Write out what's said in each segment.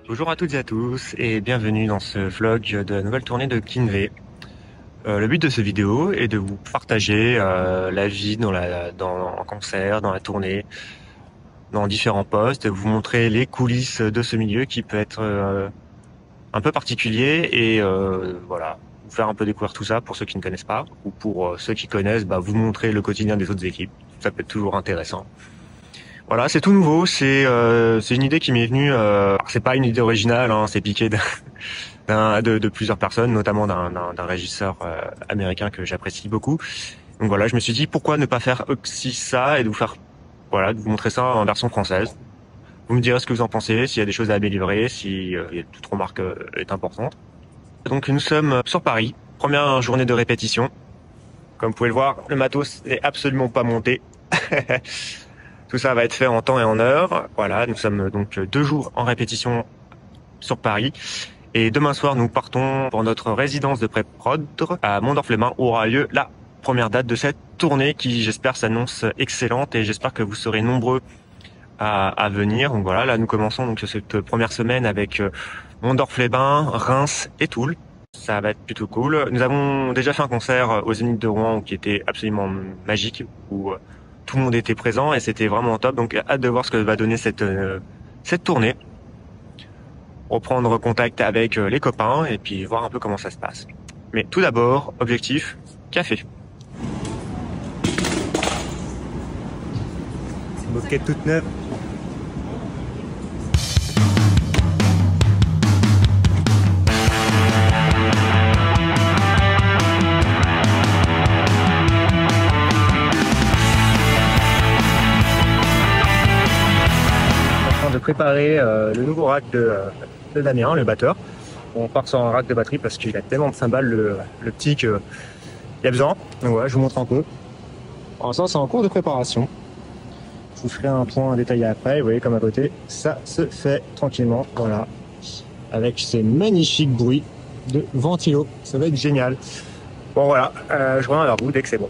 Bonjour à toutes et à tous et bienvenue dans ce vlog de la nouvelle tournée de Kinvé. Le but de cette vidéo est de vous partager la vie en concert, dans la tournée, dans différents postes, vous montrer les coulisses de ce milieu qui peut être un peu particulier et voilà, vous faire un peu découvrir tout ça pour ceux qui ne connaissent pas ou pour ceux qui connaissent, vous montrer le quotidien des autres équipes. Ça peut être toujours intéressant. Voilà, c'est tout nouveau, c'est une idée qui m'est venue, c'est pas une idée originale, hein, c'est piqué de plusieurs personnes, notamment d'un régisseur américain que j'apprécie beaucoup. Donc voilà, je me suis dit pourquoi ne pas faire aussi ça et de vous faire, voilà, de vous montrer ça en version française. Vous me direz ce que vous en pensez, s'il y a des choses à améliorer, si toute remarque est importante. Donc nous sommes sur Paris, première journée de répétition. Comme vous pouvez le voir, le matos n'est absolument pas monté. Tout ça va être fait en temps et en heure. Voilà, nous sommes donc 2 jours en répétition sur Paris. Et demain soir, nous partons pour notre résidence de pré-prod à Mondorf-les-Bains où aura lieu la première date de cette tournée qui, j'espère, s'annonce excellente et j'espère que vous serez nombreux à venir. Donc voilà, là nous commençons donc cette première semaine avec Mondorf-les-Bains, Reims et Toul. Ça va être plutôt cool. Nous avons déjà fait un concert au Zénith de Rouen qui était absolument magique, où tout le monde était présent et c'était vraiment top. Donc hâte de voir ce que va donner cette tournée. Reprendre contact avec les copains et puis voir un peu comment ça se passe. Mais tout d'abord, objectif, café. Moquette toute neuve. De préparer le nouveau rack de Damien, le batteur. On part sur un rack de batterie parce qu'il a tellement de cymbales le petit qu'il y a besoin. Donc voilà, je vous montre un peu. Pour l'instant, c'est en cours de préparation. Je vous ferai un point détaillé après. Vous voyez comme à côté, ça se fait tranquillement. Voilà, avec ces magnifiques bruits de ventilo. Ça va être génial. Bon voilà, je reviens vers vous dès que c'est bon.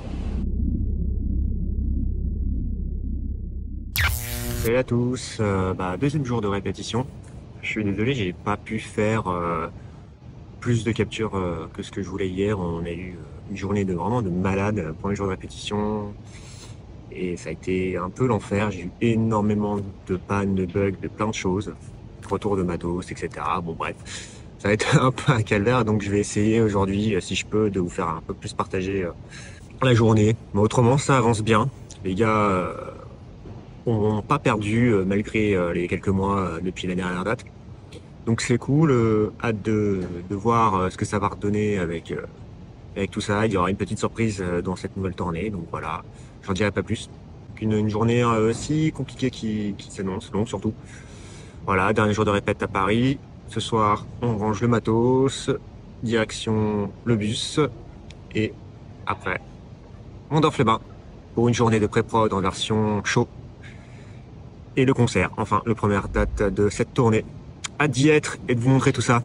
Salut à tous, deuxième jour de répétition. Je suis désolé, j'ai pas pu faire plus de captures que ce que je voulais hier. On a eu une journée vraiment de malade, premier jour de répétition. Et ça a été un peu l'enfer. J'ai eu énormément de pannes, de bugs, de plein de choses. Retour de matos, etc. Bon bref, ça va être un peu un calvaire. Donc je vais essayer aujourd'hui, si je peux, de vous faire un peu plus partager la journée. Mais autrement, ça avance bien. Les gars n'ont pas perdu malgré les quelques mois depuis la dernière date. Donc c'est cool, hâte de voir ce que ça va redonner avec tout ça. Il y aura une petite surprise dans cette nouvelle tournée, donc voilà, j'en dirai pas plus. Une journée aussi compliquée qui s'annonce, longue surtout. Voilà, dernier jour de répète à Paris. Ce soir, on range le matos, direction le bus, et après, Mondorf-les-Bains pour une journée de pré-prod en version show. Et le concert, enfin, la première date de cette tournée. Hâte d'y être et de vous montrer tout ça.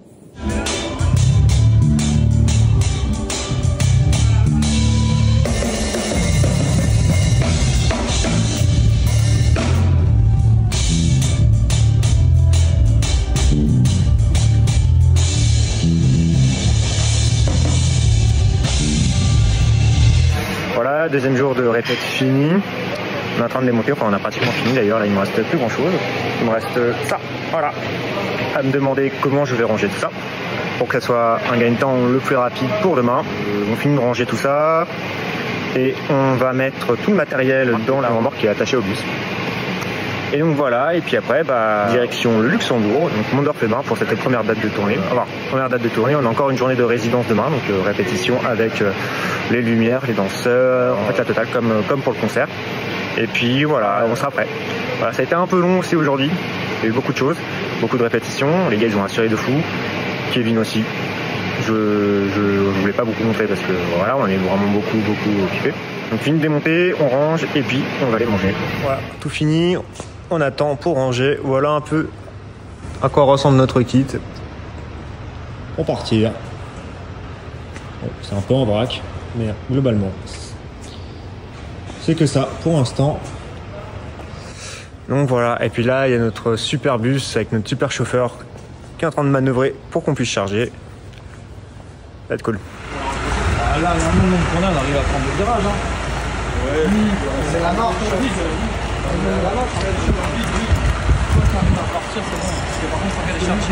Voilà, deuxième jour de répète fini. On est en train de démonter, enfin on a pratiquement fini d'ailleurs, là il me reste plus grand chose. Il me reste ça, voilà, à me demander comment je vais ranger tout ça pour que ça soit un gain de temps le plus rapide pour demain. On finit de ranger tout ça et on va mettre tout le matériel dans la remorque qui est attachée au bus. Et donc voilà, et puis après direction le Luxembourg, donc Mondorf-les-Bains pour cette première date de tournée. Enfin, première date de tournée, on a encore une journée de résidence demain, donc répétition avec les lumières, les danseurs, en fait la totale comme pour le concert. Et puis voilà, on sera prêt. Voilà, ça a été un peu long aussi aujourd'hui. Il y a eu beaucoup de choses, beaucoup de répétitions. Les gars, ils ont assuré de fou. Kevin aussi. Je voulais pas beaucoup montrer parce que voilà, on est vraiment beaucoup occupés. Donc fini de démonter, on range et puis on va aller manger. Voilà, tout fini. On attend pour ranger. Voilà un peu à quoi ressemble notre kit. Pour partir. Bon, c'est un peu en vrac, mais globalement, c'est que ça pour l'instant. Donc voilà, et puis là il y a notre super bus avec notre super chauffeur qui est en train de manœuvrer pour qu'on puisse charger. Ça va être cool. Ah là, maintenant qu'on a, on arrive à prendre le virage. Hein. Ouais. C'est la marche. La marche, ça arrive à partir, c'est bon. Parce que par contre, il faut aller chercher.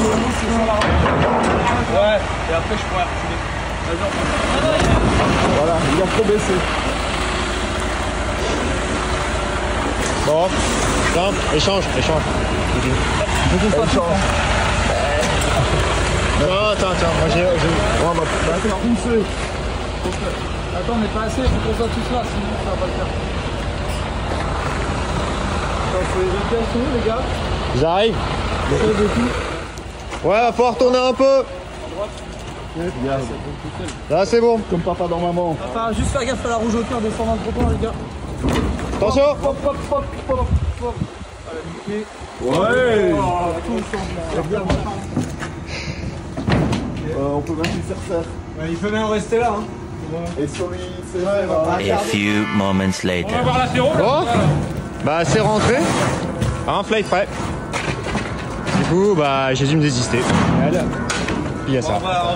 Ouais, et après, je pourrais reculer. Voilà, il a trop baissé. Bon, simple, échange. Non, attends, moi j'ai... On va faire pousser. Attends, on n'est pas assez, il faut qu'on soit tous là, sinon ça va pas le faire. Attends, faut les repères sont où les gars? J'arrive. Ouais, va falloir tourner un peu. Là c'est bon. Comme papa dans maman. Papa, juste faire gaffe à la rouge au cœur, descendre un trottoir les gars. Attention. Pop. Allez, ouais. On peut même lui faire ça. Ouais, il peut même rester là. Hein. Et sur lui, c'est vrai. A few moments later. On va voir l'apéro. Bon, bah c'est rentré. Un flight prêt. Du coup, bah j'ai dû me désister. Allez, il y a ça. On va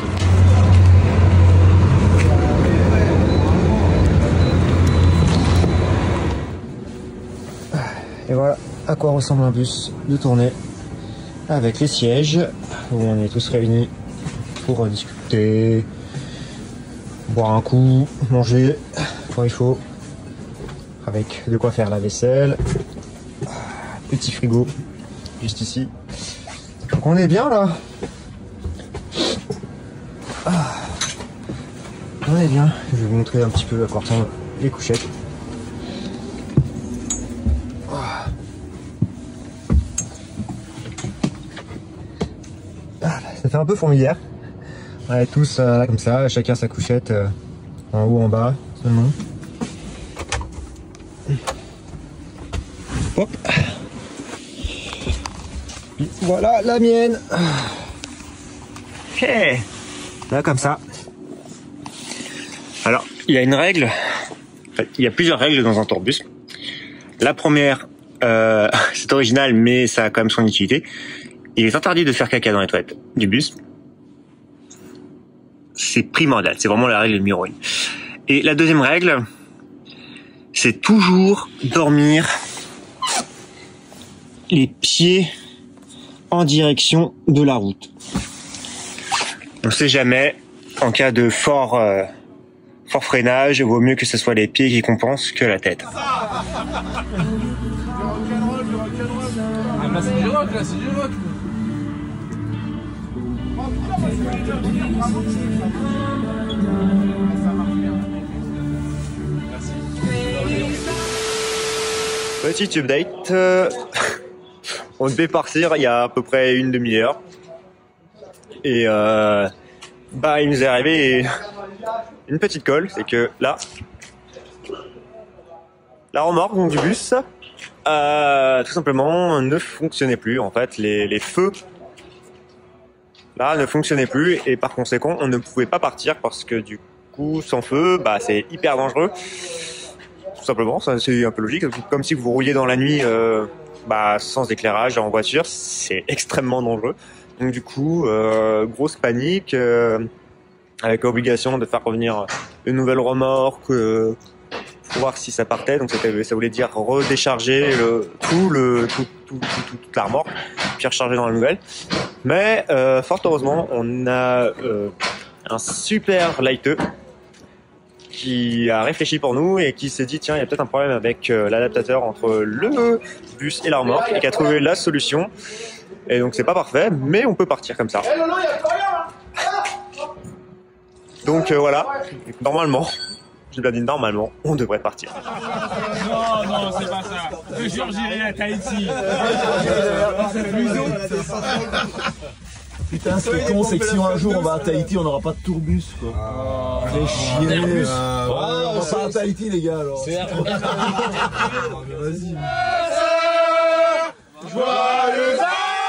Et voilà à quoi ressemble un bus de tournée avec les sièges où on est tous réunis pour discuter, boire un coup, manger quand il faut, avec de quoi faire la vaisselle, petit frigo juste ici. Donc on est bien là. On est bien. Je vais vous montrer un petit peu à quoi ressemblent les couchettes. Ça fait un peu fourmilière. On est tous là comme ça, chacun sa couchette en haut, en bas seulement. Hop. Et voilà la mienne. Ok. Là comme ça. Alors, il y a une règle. En fait, il y a plusieurs règles dans un tourbus. La première, c'est original, mais ça a quand même son utilité. Il est interdit de faire caca dans les toilettes du bus. C'est primordial, c'est vraiment la règle numéro 1. Et la deuxième règle, c'est toujours dormir les pieds en direction de la route. On ne sait jamais, en cas de fort freinage, il vaut mieux que ce soit les pieds qui compensent que la tête. Ah, là c'est du rock, Petit update, on devait partir il y a à peu près une demi-heure et bah il nous est arrivé une petite colle, c'est que là, la remorque donc, du bus tout simplement ne fonctionnait plus. En fait, les feux là ne fonctionnaient plus et par conséquent on ne pouvait pas partir parce que du coup sans feu bah c'est hyper dangereux. Tout simplement, ça c'est un peu logique, comme si vous rouliez dans la nuit bah, sans éclairage en voiture, c'est extrêmement dangereux. Donc du coup, grosse panique, avec l'obligation de faire revenir une nouvelle remorque pour voir si ça partait. Donc ça voulait dire redécharger toute la remorque, puis recharger dans la nouvelle. Mais fort heureusement, on a un super lighteux qui a réfléchi pour nous et qui s'est dit tiens il y a peut-être un problème avec l'adaptateur entre le bus et la remorque et qui a trouvé la solution. Et donc c'est pas parfait mais on peut partir comme ça. Donc voilà, normalement, j'ai bien dit normalement, on devrait partir. Non, c'est pas ça. Le jour j'irai à Tahiti. Putain, ce qui est con, c'est que si un jour on va à Tahiti, on n'aura pas de tourbus, quoi. J'ai chier. On va pas à Tahiti, les gars, alors. Vas-y. Joyeux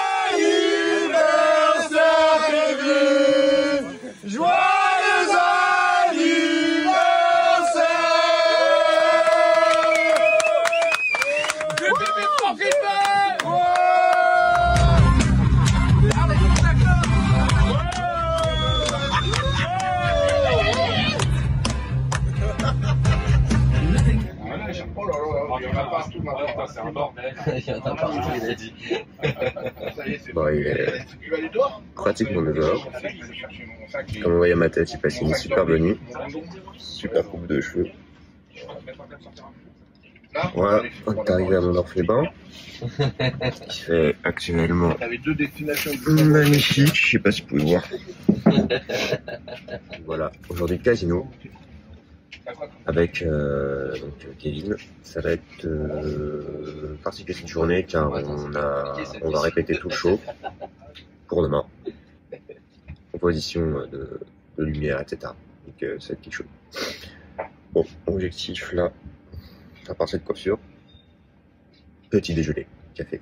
anniversaire, Kevin! Joyeux anniversaire! Bon, il est pratiquement 9h. Comme vous voyez ma tête, il passe une superbe nuit. Super coupe de cheveux. Voilà, on est arrivé à Mondorf-les-Bains. Il fait actuellement magnifique, je sais pas si vous pouvez voir. Voilà, aujourd'hui casino avec donc, Kevin. Ça va être particulier cette journée car on va répéter tout le show pour demain. Composition de lumière, etc. Donc ça va être quelque chose. Bon, objectif là, à part cette coiffure, petit déjeuner, café.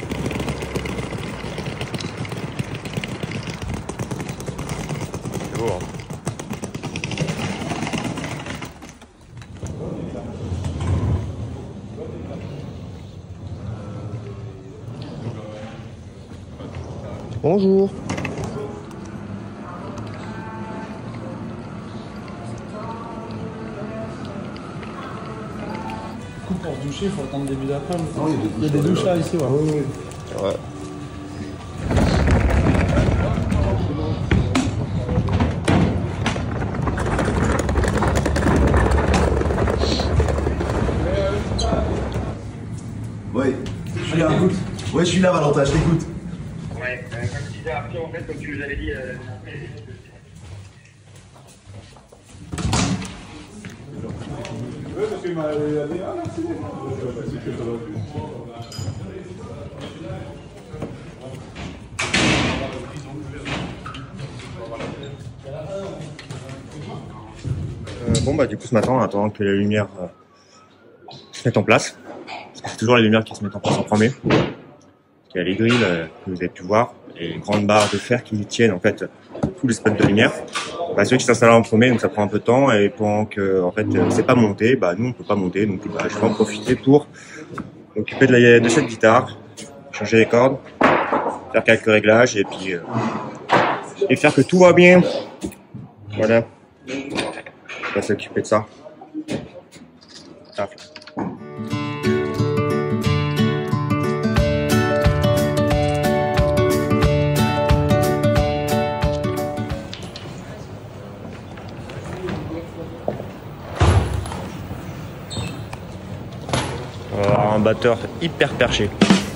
C'est beau, hein. Bonjour. Pour se doucher, il faut attendre le début d'après-midi. Il y a des douches là, ici, ouais. Oui. Ouais. Ouais, je suis là. Ouais, je suis là, Valentin, je t'écoute. Ouais, comme je disais après, en fait, comme tu nous avais dit. Bon bah du coup ce matin en attendant que les lumières se mettent en place, c'est toujours les lumières qui se mettent en place en premier. Il y a les grilles que vous avez pu voir, et les grandes barres de fer qui tiennent en fait tous les spots de lumière. Bah, ceux qui s'installent en premier, donc ça prend un peu de temps, et pendant que en fait c'est pas monté, bah nous on peut pas monter, donc bah, je vais en profiter pour m'occuper de cette guitare, changer les cordes, faire quelques réglages et puis et faire que tout va bien. Voilà. On va s'occuper de ça. Taf. On va avoir un batteur hyper perché.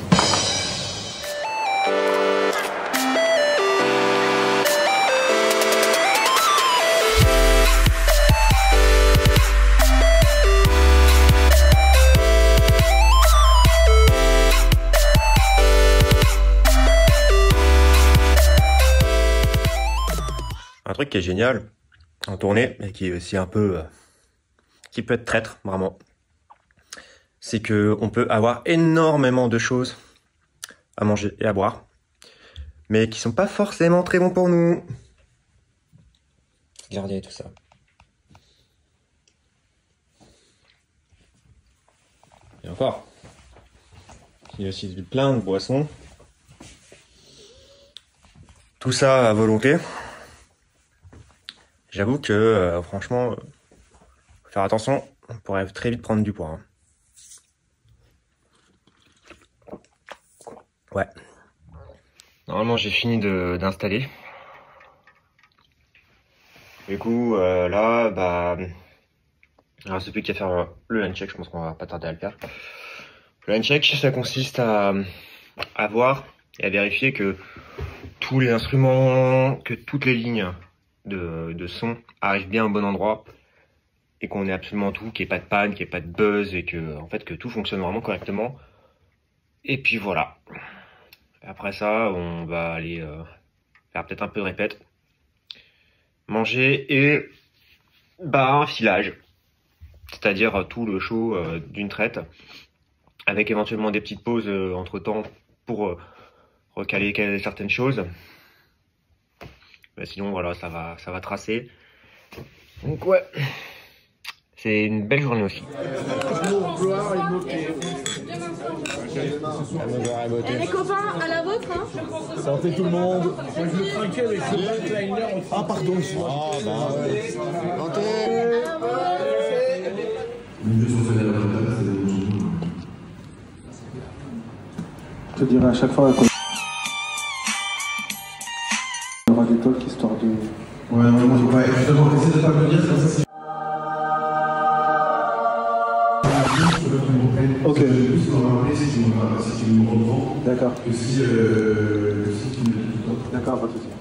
Un truc qui est génial en tournée, mais qui est aussi un peu... qui peut être traître, vraiment, c'est que on peut avoir énormément de choses à manger et à boire, mais qui sont pas forcément très bons pour nous. Regardez tout ça. Et encore, il y a aussi plein de boissons. Tout ça à volonté. J'avoue que franchement, faut faire attention, on pourrait très vite prendre du poids. Hein. Ouais. Normalement j'ai fini d'installer. Du coup là, bah, alors c'est plus qu'à faire le handshake, je pense qu'on va pas tarder à le faire. Le handshake, ça consiste à voir et à vérifier que tous les instruments, que toutes les lignes de son arrivent bien au bon endroit et qu'on ait absolument tout, qu'il n'y ait pas de panne, qu'il n'y ait pas de buzz et que, en fait, que tout fonctionne vraiment correctement. Et puis voilà. Après ça, on va aller faire peut-être un peu de répète, manger et bah un filage, c'est-à-dire tout le show d'une traite, avec éventuellement des petites pauses entre temps pour recaler certaines choses. Mais sinon voilà, ça va tracer. Donc ouais, c'est une belle journée aussi. Les copains, à la vôtre, hein. Santé tout le monde. Moi, je me trinquais avec ce backliner. Ah, pardon. Ah, bah ouais. Santé. Je te dirai à chaque fois qu'on aura des talks histoire de... Ouais, non, j'ai pas... Justement, essaie de pas me dire ça. Ok. D'accord. D'accord, pas de souci.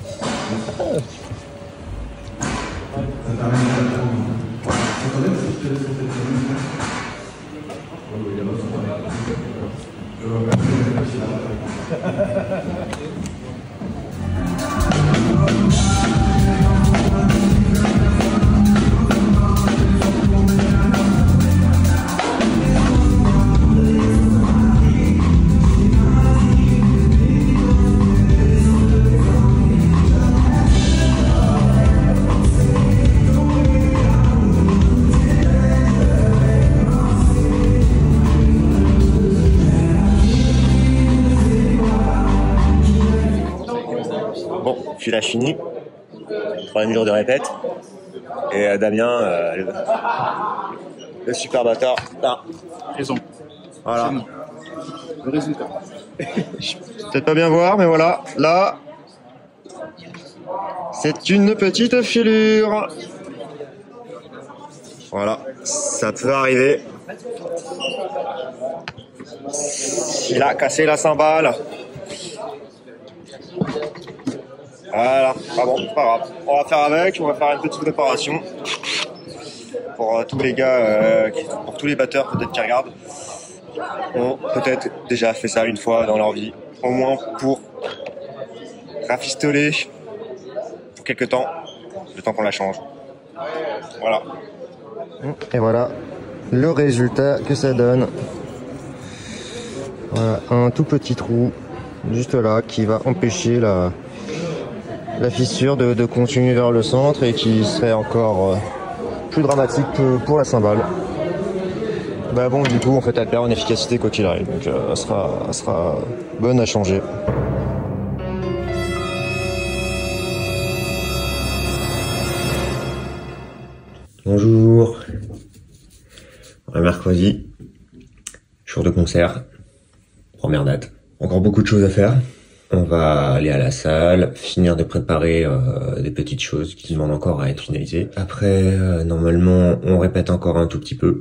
Bon, tu l'as fini. 3e jour de répète. Et Damien, le super bâtard, là. Raison. Voilà. Le résultat. Je peux peut-être pas bien voir, mais voilà. Là, c'est une petite filure. Voilà, ça peut arriver. Il a cassé la cymbale. Voilà, pas bon, c'est pas grave. On va faire avec, on va faire une petite réparation. Pour tous les gars, pour tous les batteurs peut-être qui regardent, ont peut-être déjà fait ça une fois dans leur vie. Au moins pour rafistoler pour quelques temps, le temps qu'on la change. Voilà. Et voilà le résultat que ça donne. Voilà, un tout petit trou juste là qui va empêcher la fissure de continuer vers le centre et qui serait encore plus dramatique pour la cymbale. Bah bon, du coup en fait elle perd en efficacité quoi qu'il arrive, donc elle sera bonne à changer. Bonjour. Mercredi, jour de concert, première date. Encore beaucoup de choses à faire. On va aller à la salle, finir de préparer des petites choses qui demandent encore à être finalisées. Après, normalement, on répète encore un tout petit peu.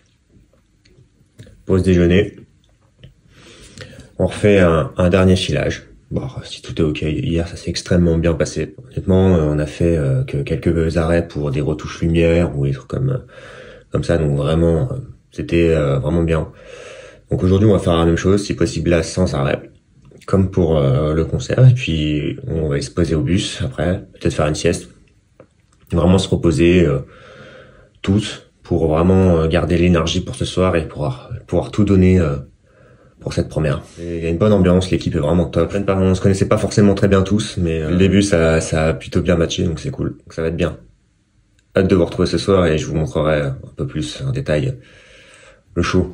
Pause déjeuner. On refait un dernier filage. Bon, si tout est ok, hier ça s'est extrêmement bien passé. Honnêtement, on a fait que quelques arrêts pour des retouches lumière ou des trucs comme ça, donc vraiment, c'était vraiment bien. Donc aujourd'hui, on va faire la même chose, si possible là, sans arrêt, comme pour le concert, et puis on va se poser au bus après, peut-être faire une sieste, vraiment se reposer tous, pour vraiment garder l'énergie pour ce soir et pouvoir tout donner pour cette première. Il y a une bonne ambiance, l'équipe est vraiment top. On se connaissait pas forcément très bien tous, mais le début ça a plutôt bien matché, donc c'est cool. Donc ça va être bien. Hâte de vous retrouver ce soir et je vous montrerai un peu plus en détail le show.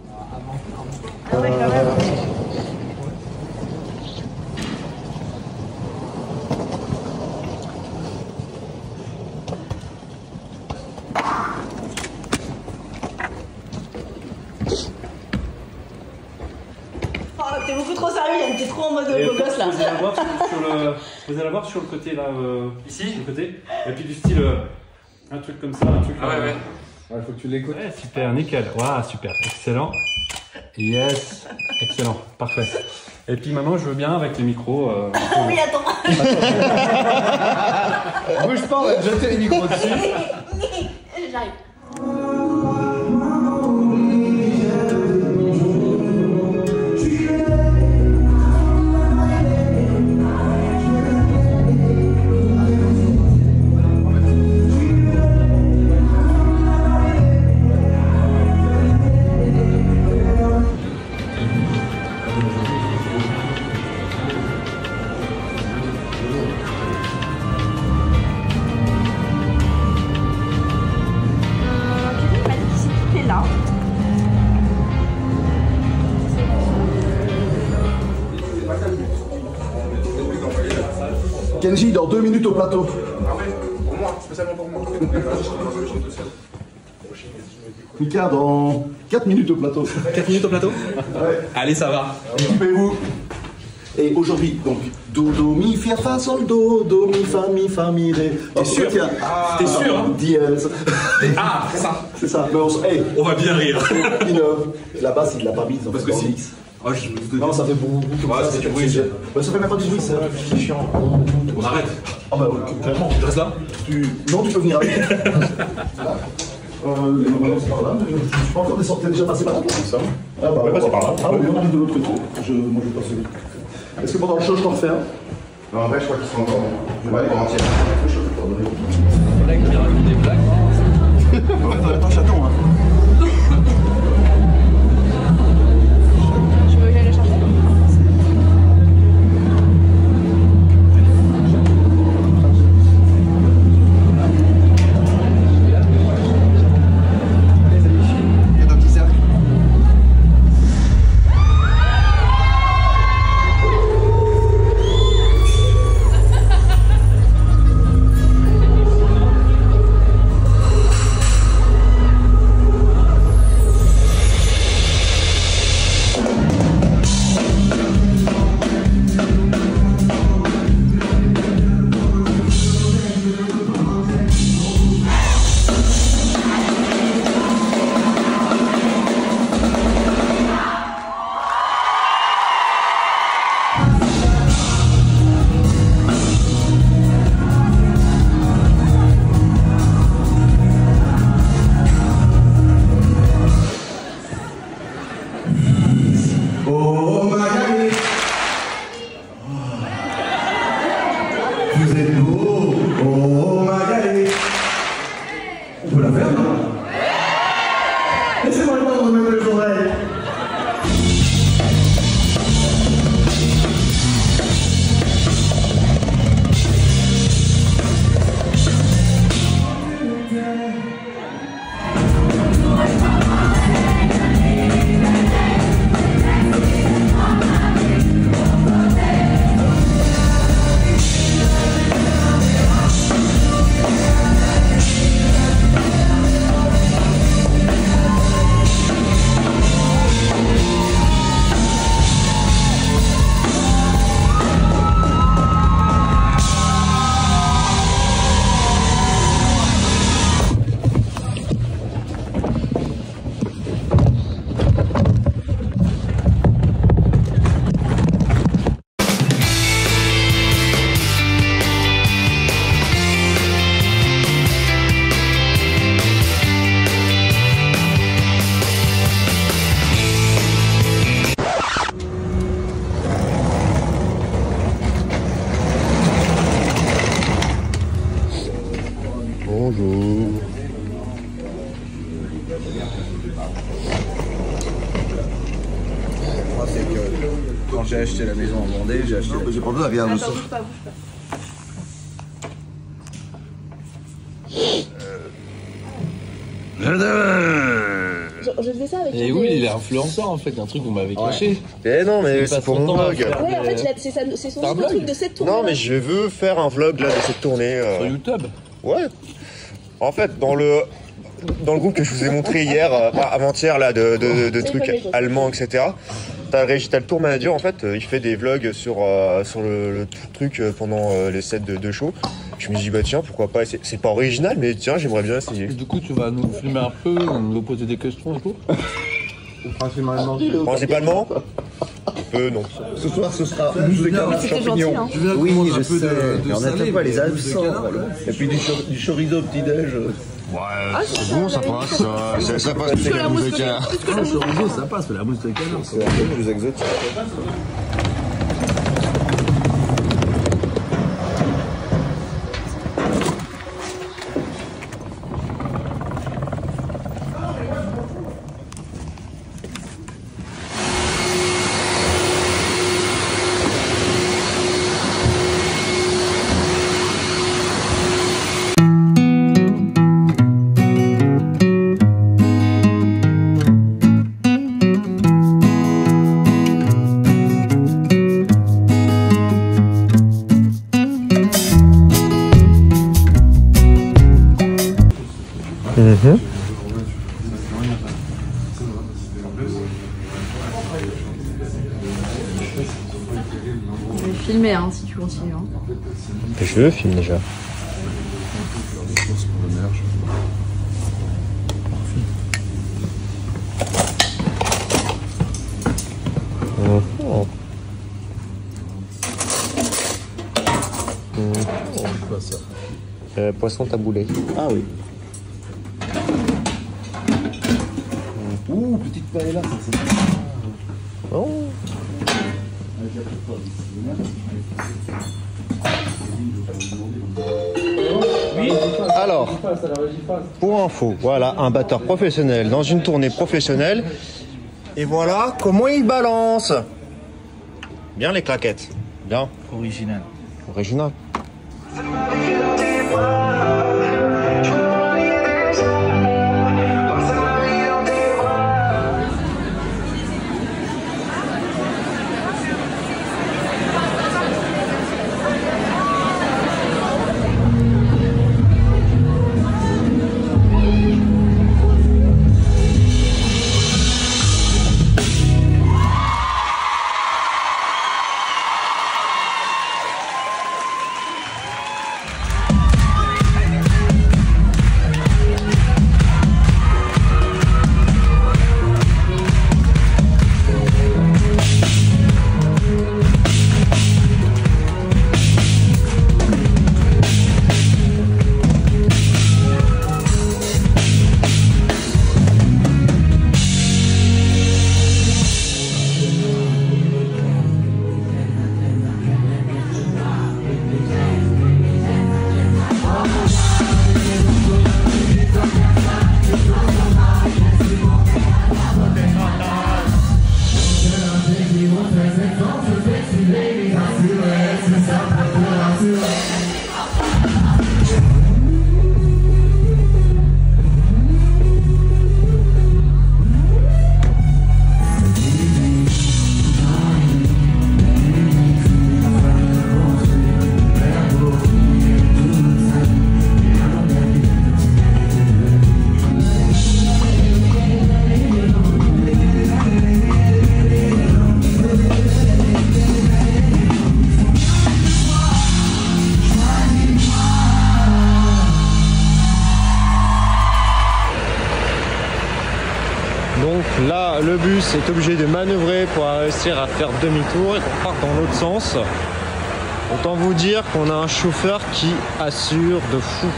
T'es beaucoup trop sérieux, Yann, t'es trop en mode beau gosse là. Posez la barre sur le côté là. Ici sur le côté. Et puis du style, un truc comme ça, un truc. Ah ouais. Ouais, faut que tu l'écoutes. Ouais, super, nickel. Waouh, super, excellent. Yes, excellent, parfait. Et puis maintenant, je veux bien avec les micros. Oui, attends. Bouge pas, on va te jeter les micros dessus. J'arrive. Kenji, dans 2 minutes au plateau. Ah ouais, pour moi, spécialement pour moi. Mika, dans 4 minutes au plateau. 4 minutes au plateau? Ouais. Allez, ça va. Équipez-vous. Et aujourd'hui, donc, do, mi, fa, sol, do, mi, fa, mi, ré. T'es sûr? T'es sûr, hein? Dièse. Ah, c'est ça. C'est ça. Mais On va bien rire. La basse, il l'a pas mise. Parce que si. Oh, non, ça fait beaucoup comme ça. C'est du bruit. Ça fait même pas du bruit, c'est chiant. On arrête. Ah bah, clairement. Tu restes là? Non, tu peux venir avec. C'est par là. Je suis pas encore descendu. T'es déjà passé par là? Ça. Ah bah, c'est par là. Ah oui, on est de l'autre côté. Moi, je passe vite. Est-ce que pendant le show, je t'en refais un? Non, en vrai, je crois qu'ils sont encore. Je vais aller voir entier. Le mec qui raconte des blagues. Ouais, t'en as pas un chaton, hein. Tu veux que j'aille le chercher? Il y a un petit cercle. Oh Magali, vous êtes beau. Oh Magali, on peut la faire, non? Laissez-moi le temps de mettre les oreilles. Bonjour. Moi, c'est que quand j'ai acheté la maison en Vendée, j'ai acheté. J'ai pas besoin, regarde. Attends, bouge pas, bouge pas. Je faisais ça avec. Et oui, il est influenceur en fait, un truc qu'on m'avait caché. Eh non, mais c'est pour mon vlog. Ouais, en fait, c'est son nouveau truc de cette tournée. Non, mais je veux faire un vlog là de cette tournée. Sur YouTube. Ouais. En fait, dans le groupe que je vous ai montré hier, avant-hier là, de trucs allemands, etc. T'as le tour manager, en fait, il fait des vlogs sur le truc pendant les sets de show. Je me dis bah tiens, pourquoi pas essayer. C'est pas original, mais tiens, j'aimerais bien essayer. Du coup, tu vas nous filmer un peu, nous poser des questions et tout. Principalement non. Ce soir, ce sera mousse de canard champignon. Hein. Oui, je sais. Mais on n'attend pas les absents. Et puis du chorizo au petit-déj. Ouais, c'est bon, ça passe. Ça passe Plus que la mousse de canard. Le chorizo, ça passe, mais la mousse de canard, c'est un peu plus exotique. filmer hein, si tu continues. Hein. Je filme déjà. Quoi ça? Poisson taboulé. Ah oui. Ouh, petite paella, ça c'est bien. Oh. Alors, pour info, voilà un batteur professionnel dans une tournée professionnelle. Et voilà comment il balance. Bien les claquettes. Bien. Original. Original. Donc là, le bus est obligé de manœuvrer pour réussir à faire demi-tour et qu'on parte dans l'autre sens. Autant vous dire qu'on a un chauffeur qui assure de fou.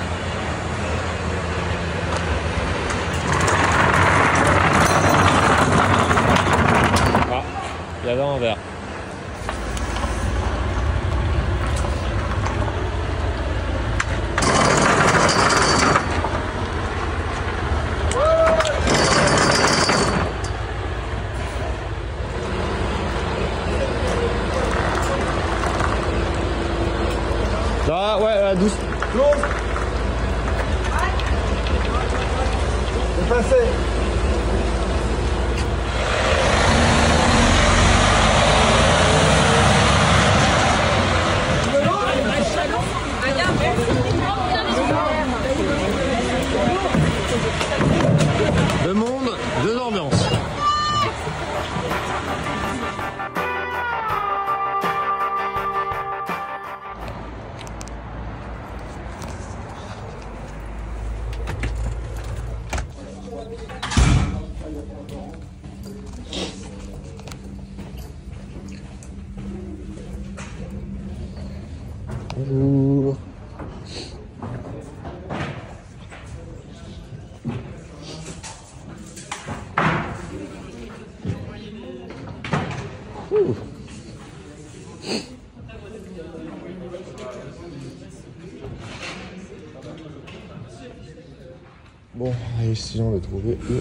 Ah, il y avait un verre. Ah ouais, douce. Close. C'est passé. Deux mondes, deux ambiances. Bonjour. Bon, essayons de trouver le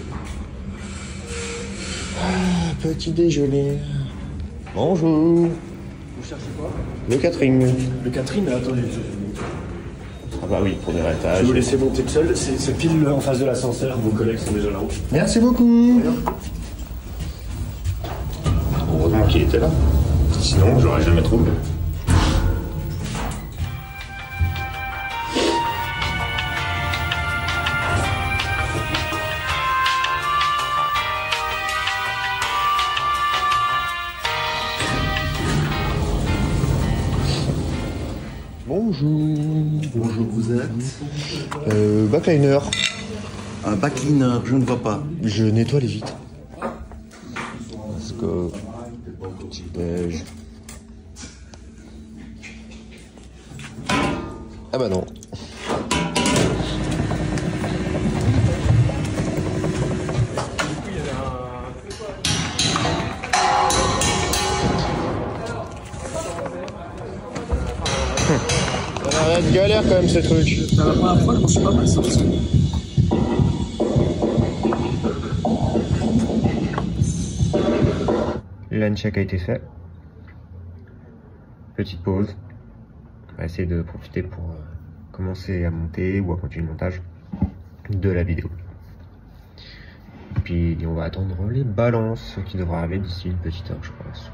petit déjeuner. Bonjour. Vous cherchez quoi? Le catering. Le Catherine, attendez. Ah bah oui, pour des étages. Je vous laissez monter tout seul, c'est pile en face de l'ascenseur, vos collègues sont déjà là-haut. Merci beaucoup. Heureusement qu'il était là. Sinon, j'aurais jamais trouvé. Bonjour. Bonjour, vous êtes Backliner. un backliner, je ne vois pas. Je nettoie les vitres. Let's go. Petit beige. Ah bah non. Ça a l'air d'être galère quand même ce truc. C'est la première fois, je m'en suis pas mal sorti. L'uncheck a été fait. Petite pause. On va essayer de profiter pour commencer à monter ou à continuer le montage de la vidéo. Puis on va attendre les balances qui devraient arriver d'ici une petite heure, je pense.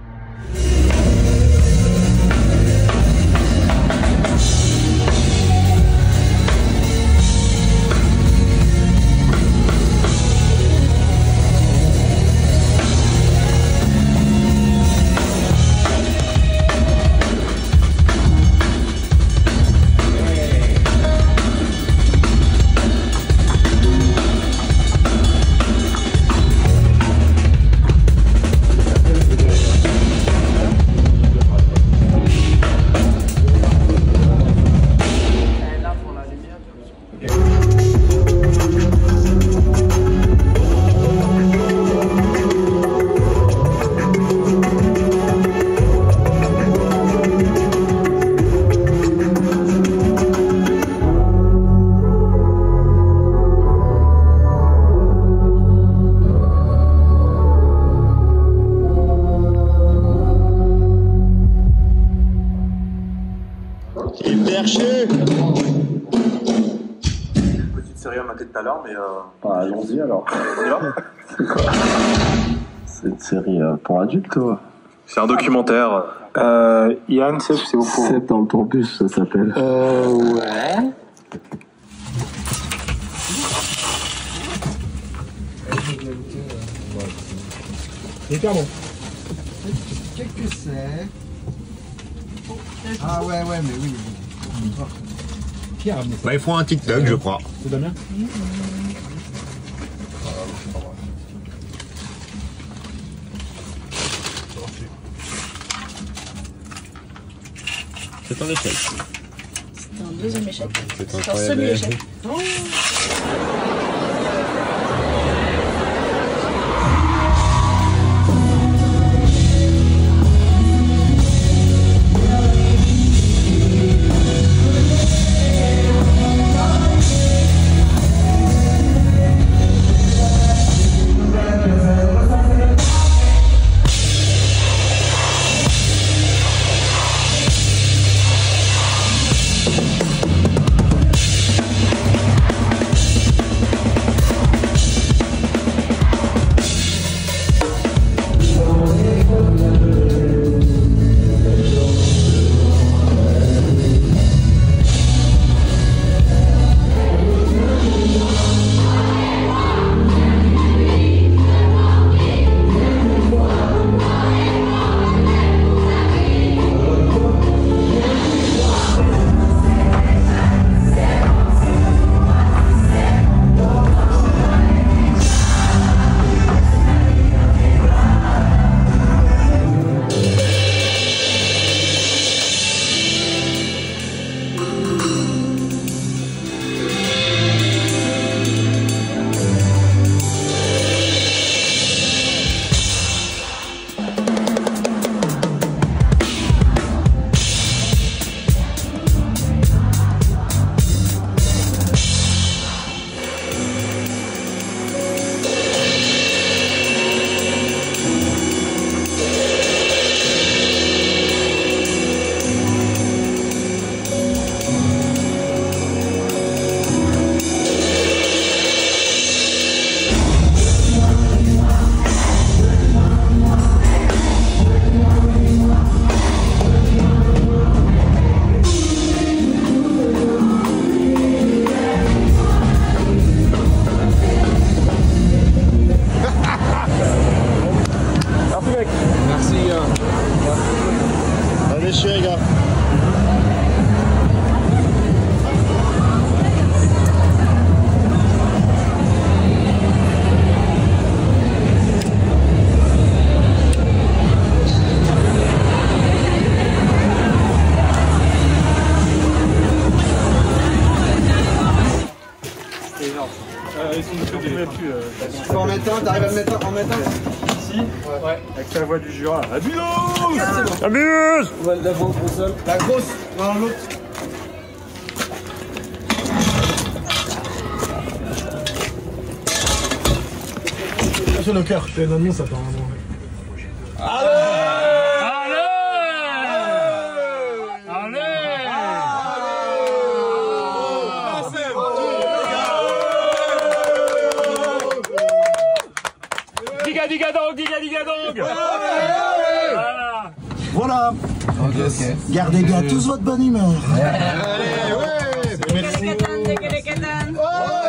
Petite série à mater tout à l'heure, mais Bah, allons-y alors. on y va. C'est une série pour adultes, toi. C'est un documentaire. Yann, c'est vous pour... C'est dans le tourbus, ça s'appelle. Ouais. Hyper bon. Qu'est-ce que c'est? Ah ouais, mais oui. Pierre, Bah, il faut un TikTok, je crois. c'est Damien? C'est un échec. C'est un deuxième échec. C'est C'est un incroyable. semi-échec. Allez, les gars. mettre un, t'arrives à le mettre en mettre un. Ici. Ouais. Avec la voix du Jura. Abuse! Abuse! On va la voix au sol. La grosse, dans l'autre. Attention le cœur, t'es un oignon, ça part vraiment. Allez! Diga-diga-dong! Voilà. Ok. Gardez bien tous votre bonne humeur. Allez, ouais. Merci. Qu'est-ce que t'en?